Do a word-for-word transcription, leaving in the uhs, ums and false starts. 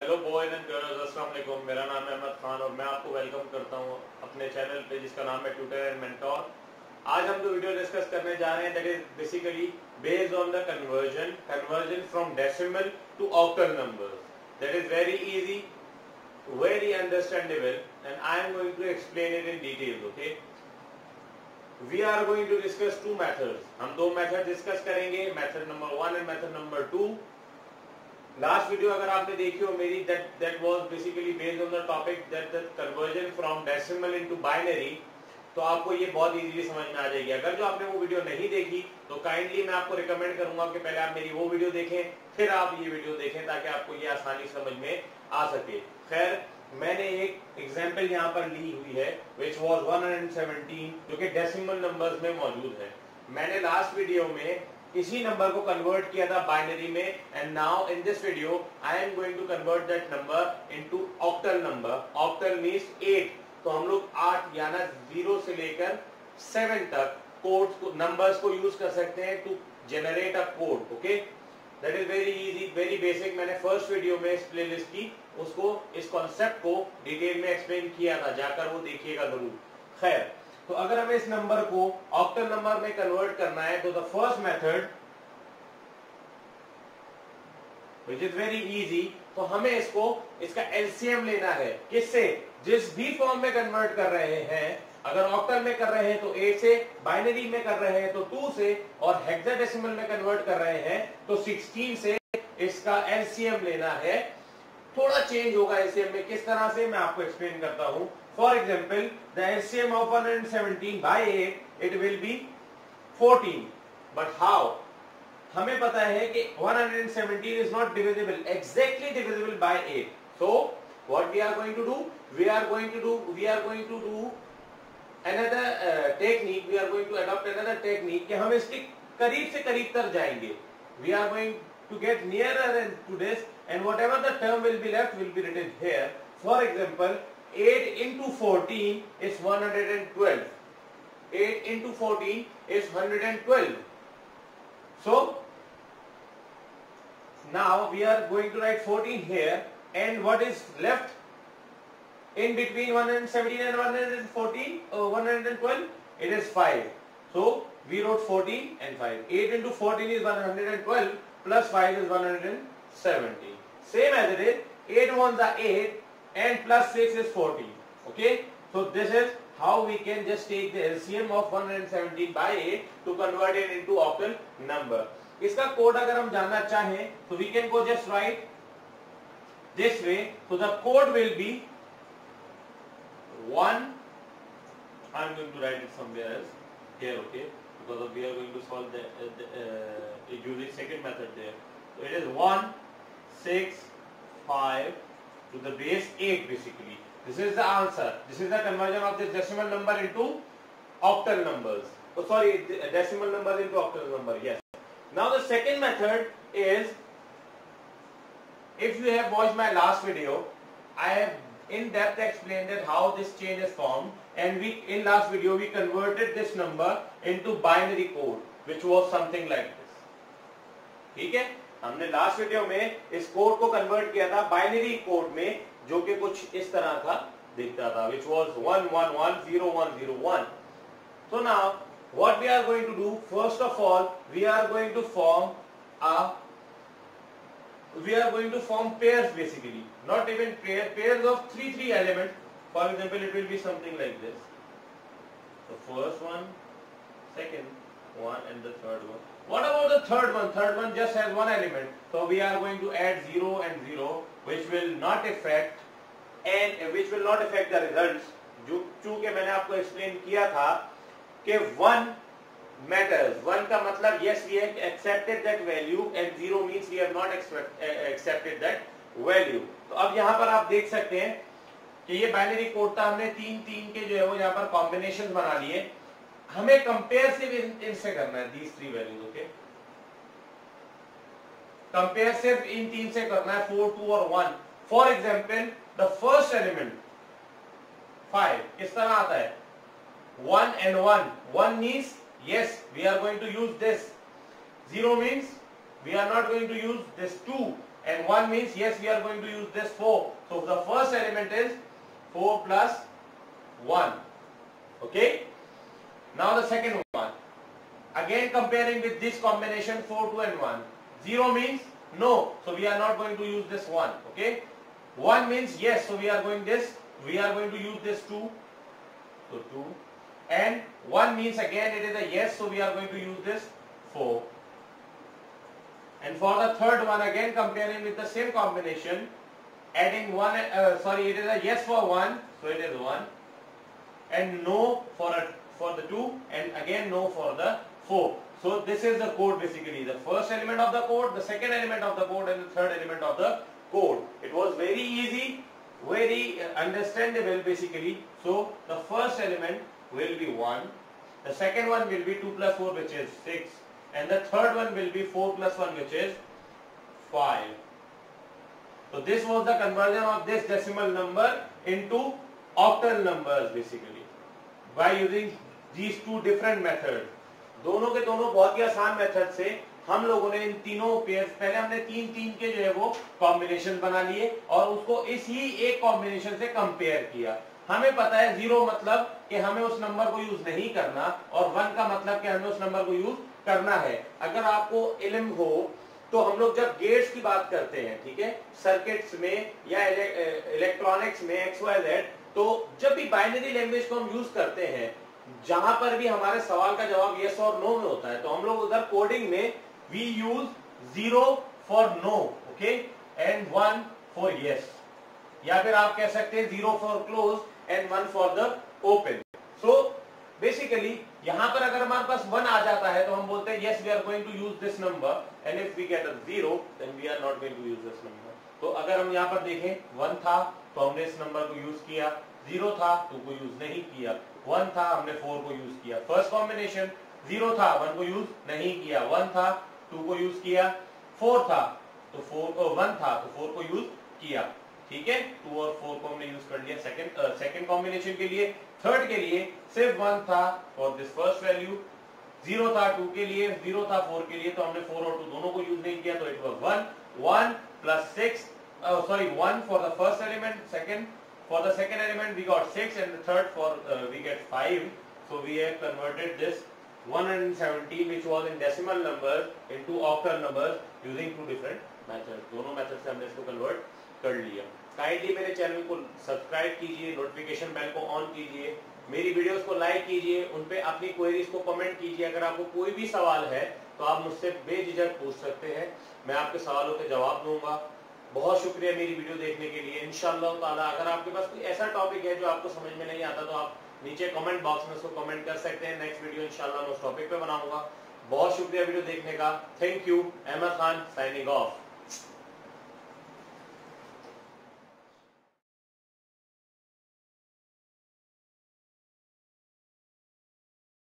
Hello boys and girls, अस्सलाम वालेकुम। मेरा नाम है अहमद खान और मैं आपको वेलकम करता हूं अपने चैनल पे जिसका नाम है ट्यूटर एंड मेंटोर। आज हम जो वीडियो डिस्कस करने जा रहे हैं that is basically based on the conversion conversion from decimal to octal numbers. That is very easy, very understandable and I am going to explain it in detail. Okay, we are going to discuss two methods. हम दो method discuss करेंगे, method number one and method number two. Last video अगर आपने देखी हो मेरी, that that was basically based on the topic that the conversion from decimal into binary, तो आपको ये बहुत इजीली समझ में आ जाएगी। अगर जो आपने वो वीडियो नहीं देखी तो काइंडली मैं आपको रिकमेंड करूंगा कि पहले आप मेरी वो वीडियो देखें, फिर आप ये वीडियो देखें ताकि आपको ये आसानी समझ में आ सके। खैर, मैंने एक एग्जांपल यहाँ पर ली हुई है which was one hundred seventeen, जो कि डेसिमल नंबर्स में मौजूद है। मैंने लास्ट वीडियो में इसी नंबर को कन्वर्ट किया था बाइनरी में, and now in this video I am going to convert that number into octal number. Octal means eight. तो हम लोग आठ यानी जीरो से लेकर सेवन तक कोड्स को, नंबर्स को यूज कर सकते हैं to generate a code. Okay, that is very easy, very basic. मैंने फर्स्ट वीडियो में इस प्लेलिस्ट की उसको इस कॉन्सेप्ट को डिटेल में एक्सप्लेन किया था, जाकर वो देखिएगा जरूर। खैर, तो अगर हमें इस नंबर को ऑक्टल नंबर में कन्वर्ट करना है तो the first method which is very easy, तो हमें इसको इसका एलसीएम लेना है। किससे? जिस भी फॉर्म में कन्वर्ट कर रहे हैं। अगर ऑक्टल में कर रहे हैं तो एट से, बाइनरी में कर रहे हैं तो टू से, और हेक्साडेसिमल में कन्वर्ट कर रहे हैं तो सिक्सटीन से इसका एलसीएम लेना है। थोड़ा चेंज होगा एलसीएम में, किस तरह से मैं आपको एक्सप्लेन करता हूं। For example, the L C M of one hundred seventeen by eight, it will be fourteen. But how? हमें पता है कि one hundred seventeen is not divisible, exactly divisible by eight. So, what we are going to do? We are going to do, we are going to do another uh, technique. We are going to adopt another technique कि हम इसके करीब से करीब तक जाएंगे. We are going to get nearer to this, and whatever the term will be left will be written here. For example, eight into fourteen is one hundred twelve. eight into fourteen is one hundred twelve. So, now we are going to write fourteen here, and what is left in between one hundred seventeen and one hundred fourteen, or one hundred twelve? It is five. So, we wrote fourteen and five. eight into fourteen is one hundred twelve, plus five is one hundred seventy. Same as it is, eight ones are eight, and plus six is fourteen. Okay, so this is how we can just take the L C M of one hundred seventeen by eight to convert it into octal number. इसका code अगर हम जानना चाहें तो we can go just write this way. So the code will be one. I'm going to write it somewhere else here. Okay, because of we are going to solve the, uh, the uh, using second method there. So it is one six five to the base eight. Basically, this is the answer. This is the conversion of this decimal number into octal numbers. Oh, sorry, decimal numbers into octal number. Yes. Now the second method is, if you have watched my last video, I have in depth explained that how this chain is formed, and we in last video we converted this number into binary code, which was something like this. ठीक है, हमने last video में इस code को convert किया था binary code में, जो कि कुछ इस तरह था दिखता था, which was one one one zero one zero one. So now what we are going to do, first of all we are going to form a we are going to form pairs, basically not even pair pairs of three three elements. For example, it will be something like this. So first one, second one, and the third one. What about the third one? Third one just has one element. So we are going to add zero and zero, which will not affect and which will not affect the results. जो चूंकि मैंने आपको explain किया था कि one matters. One का मतलब yes we have accepted that value, and zero means we have not expect, uh, accepted that value. तो अब यहाँ पर आप देख सकते हैं कि ये बाइनरी कोड था, हमने तीन तीन के जो है वो यहाँ पर कॉम्बिनेशन बना लिए। हमें कंपेयर सिर्फ इनसे करना है, these three values. ओके, कंपेयर सिर्फ इन तीन से करना है, फोर, टू और one. For example the first element five किस तरह आता है, one and one. One means yes we are going to use this. Zero means we are not going to use this. Two and one means yes, we are going to use this four. So the first element is four plus one. Okay. Now the second one. Again comparing with this combination four, two and one. zero means no. So we are not going to use this one. Okay. one means yes. So we are going this. We are going to use this two. So two. And one means again it is a yes. So we are going to use this four. And for the third one, again comparing with the same combination, adding one, uh, sorry, it is a yes for one, so it is one, and no for a, for the two, and again no for the four. So this is the code basically, the first element of the code, the second element of the code, and the third element of the code. It was very easy, very understandable basically. So the first element will be one, the second one will be two plus four, which is six. And the third one will be four plus one, which is five. So this was the conversion of this decimal number into octal numbers basically by using these two different methods. दोनों के दोनों बहुत ही आसान method से हम लोगों ने इन तीनों पेयर्स, पहले हमने तीन तीन के जो है वो कॉम्बिनेशन बना लिए और उसको इसी एक कॉम्बिनेशन से कंपेयर किया. हमें पता है जीरो मतलब कि हमें उस नंबर को यूज नहीं करना और वन का मतलब कि हमें उस नंबर को यूज करना है. अगर आपको इल्म हो तो हम लोग जब गेट्स की बात करते हैं, ठीक है, सर्किट्स में या इलेक्ट्रॉनिक्स में एक्स वाई जेड, तो जब भी बाइनरी लैंग्वेज को हम यूज करते हैं, जहां पर भी हमारे सवाल का जवाब यस और नो में होता है, तो हम लोग उधर कोडिंग में we use zero for no, okay, and one for yes, या फिर आप कह सकते हैं zero for close and one for the open. So basically यहां पर अगर हमारे पास वन आ जाता है तो हम बोलते हैं yes we are going to use this number, and if we get a zero then we are not going to use this number. तो अगर हम यहाँ पर देखें वन था तो हमने इस नंबर को यूज किया, जीरो था टू को यूज नहीं किया, वन था हमने फोर को यूज किया. फर्स्ट कॉम्बिनेशन जीरो था वन को यूज नहीं किया, वन था टू को यूज किया, फोर था तो फोर, वन था तो फोर को यूज किया. ठीक है, टू और फोर को हमने यूज कर लिया सेकंड सेकंड कॉम्बिनेशन के लिए. थर्ड के लिए सिर्फ वन था for this first value, zero था टू के लिए, जीरो था फोर के लिए, तो हमने फोर और टू दोनों को यूज नहीं किया, तो it was one. One plus six, sorry one for the first element, second for the second element we got six, and the third for uh, we get five. So we have converted this one hundred seventeen which was in decimal numbers into octal numbers using two different methods. दोनों method से हमने इसको convert कर लिया. Kindly मेरे channel को subscribe कीजिए, notification bell को ऑन कीजिए, मेरी वीडियोस को लाइक कीजिए, उन पे अपनी क्वेरीज को कमेंट कीजिए. अगर आपको कोई भी सवाल है तो आप मुझसे बेझिझक पूछ सकते हैं, मैं आपके सवालों के जवाब दूंगा. बहुत शुक्रिया मेरी वीडियो देखने के लिए. इंशाअल्लाह ताला अगर आपके पास कोई ऐसा टॉपिक है जो आपको समझ में नहीं आता तो आप नीचे कमेंट बॉक्स में उसको कमेंट कर सकते हैं. नेक्स्ट वीडियो इंशाअल्लाह मैं उस टॉपिक पे बनाऊंगा. बहुत शुक्रिया वीडियो देखने का. Thank you. Ahmad Khan signing of.